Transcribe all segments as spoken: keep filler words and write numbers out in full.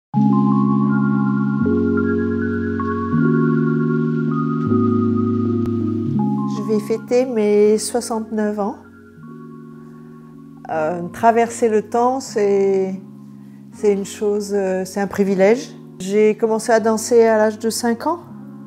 Je vais fêter mes soixante-neuf ans. Euh, traverser le temps, c'est une chose, c'est un privilège. J'ai commencé à danser à l'âge de cinq ans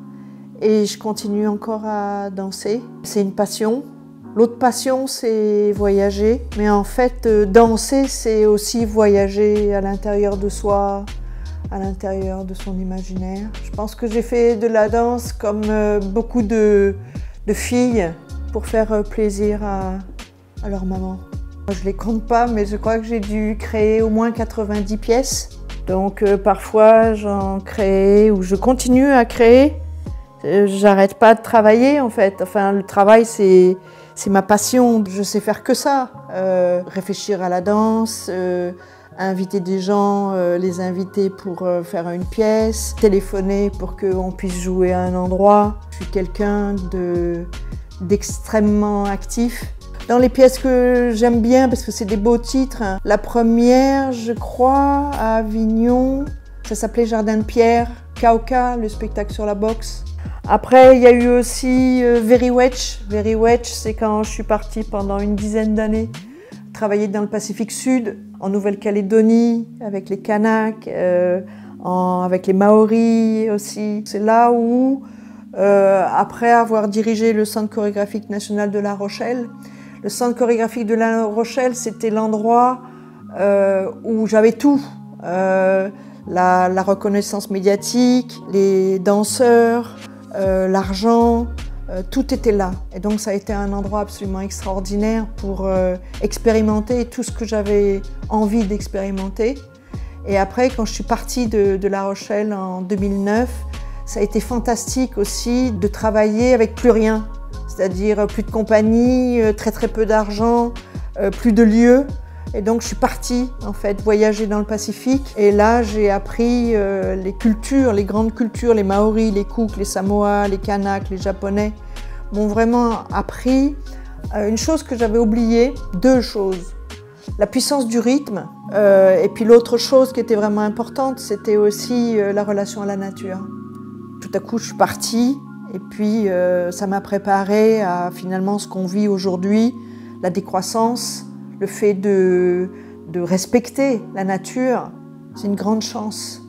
et je continue encore à danser. C'est une passion. L'autre passion, c'est voyager. Mais en fait, danser, c'est aussi voyager à l'intérieur de soi, à l'intérieur de son imaginaire. Je pense que j'ai fait de la danse comme beaucoup de, de filles pour faire plaisir à, à leur maman. Je ne les compte pas, mais je crois que j'ai dû créer au moins quatre-vingt-dix pièces. Donc euh, parfois j'en crée ou je continue à créer. Euh, J'arrête pas de travailler en fait. Enfin, le travail c'est c'est ma passion. Je sais faire que ça. Euh, réfléchir à la danse, euh, inviter des gens, euh, les inviter pour euh, faire une pièce, téléphoner pour qu'on puisse jouer à un endroit. Je suis quelqu'un de d'extrêmement actif. Dans les pièces que j'aime bien, parce que c'est des beaux titres, la première, je crois, à Avignon, ça s'appelait Jardin de Pierre, Kauka, le spectacle sur la boxe. Après, il y a eu aussi euh, Very Wedge. Very Wedge, c'est quand je suis partie pendant une dizaine d'années travailler dans le Pacifique Sud, en Nouvelle-Calédonie, avec les Kanaks, euh, en, avec les Maoris aussi. C'est là où, euh, après avoir dirigé le Centre chorégraphique national de La Rochelle, le Centre chorégraphique de La Rochelle, c'était l'endroit euh, où j'avais tout. Euh, la, la reconnaissance médiatique, les danseurs, euh, l'argent, euh, tout était là. Et donc ça a été un endroit absolument extraordinaire pour euh, expérimenter tout ce que j'avais envie d'expérimenter. Et après, quand je suis partie de, de La Rochelle en deux mille neuf, ça a été fantastique aussi de travailler avec plus rien. C'est-à-dire plus de compagnie, très très peu d'argent, plus de lieux. Et donc je suis partie en fait voyager dans le Pacifique. Et là j'ai appris les cultures, les grandes cultures, les Maoris, les Cooks, les Samoa, les Kanaks, les Japonais m'ont vraiment appris une chose que j'avais oubliée, deux choses. La puissance du rythme euh, et puis l'autre chose qui était vraiment importante, c'était aussi la relation à la nature. Tout à coup je suis partie. Et puis, euh, ça m'a préparé à finalement ce qu'on vit aujourd'hui, la décroissance, le fait de, de respecter la nature. C'est une grande chance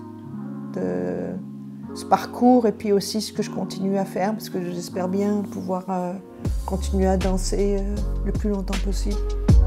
de ce parcours et puis aussi ce que je continue à faire parce que j'espère bien pouvoir euh, continuer à danser euh, le plus longtemps possible.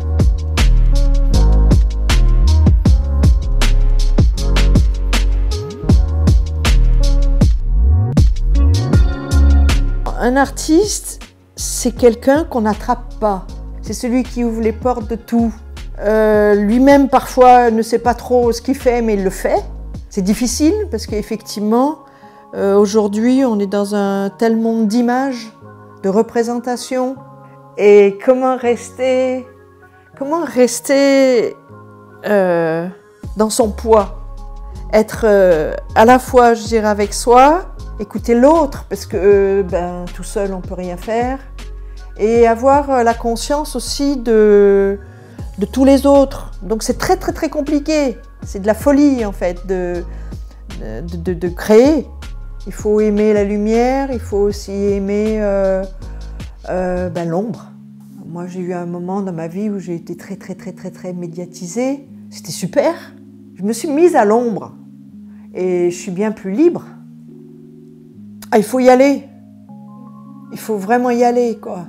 Un artiste, c'est quelqu'un qu'on n'attrape pas. C'est celui qui ouvre les portes de tout. Euh, Lui-même, parfois, ne sait pas trop ce qu'il fait, mais il le fait. C'est difficile parce qu'effectivement, euh, aujourd'hui, on est dans un tel monde d'images, de représentations. Et comment rester, comment rester euh, dans son poids? Être euh, à la fois, je dirais, avec soi, écouter l'autre, parce que euh, ben, tout seul on peut rien faire, et avoir la conscience aussi de, de tous les autres. Donc c'est très très très compliqué, c'est de la folie en fait de, de, de, de créer. Il faut aimer la lumière, il faut aussi aimer euh, euh, ben, l'ombre. Moi j'ai eu un moment dans ma vie où j'ai été très très très très très médiatisée, c'était super. Je me suis mise à l'ombre et je suis bien plus libre. Ah, il faut y aller, il faut vraiment y aller, quoi.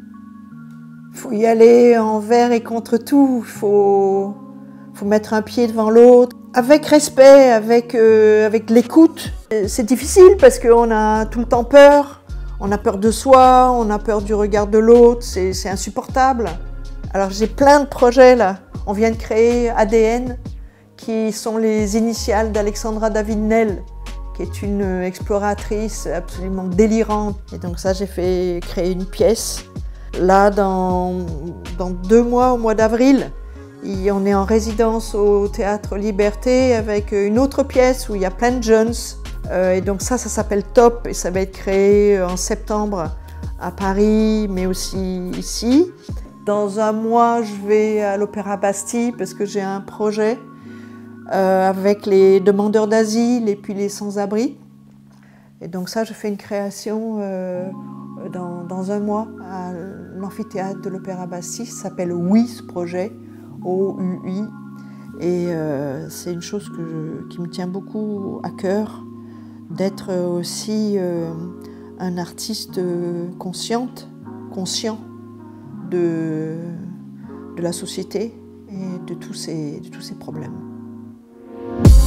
Il faut y aller envers et contre tout, il faut, faut mettre un pied devant l'autre, avec respect, avec, euh, avec l'écoute. C'est difficile parce qu'on a tout le temps peur, on a peur de soi, on a peur du regard de l'autre, c'est insupportable. Alors j'ai plein de projets là, on vient de créer A D N, qui sont les initiales d'Alexandra David-Nel, qui est une exploratrice absolument délirante. Et donc ça, j'ai fait créer une pièce. Là, dans, dans deux mois, au mois d'avril, on est en résidence au Théâtre Liberté avec une autre pièce où il y a plein de jeunes. Euh, et donc ça, ça s'appelle Top et ça va être créé en septembre à Paris, mais aussi ici. Dans un mois, je vais à l'Opéra Bastille parce que j'ai un projet euh, avec les demandeurs d'asile et puis les sans-abri. Et donc ça, je fais une création euh, dans, dans un mois à l'amphithéâtre de l'Opéra Bastille. Ça s'appelle Oui, ce projet, O U I. Et euh, c'est une chose que je, qui me tient beaucoup à cœur, d'être aussi euh, un artiste consciente, conscient de, de la société et de tous ces, de tous ces problèmes.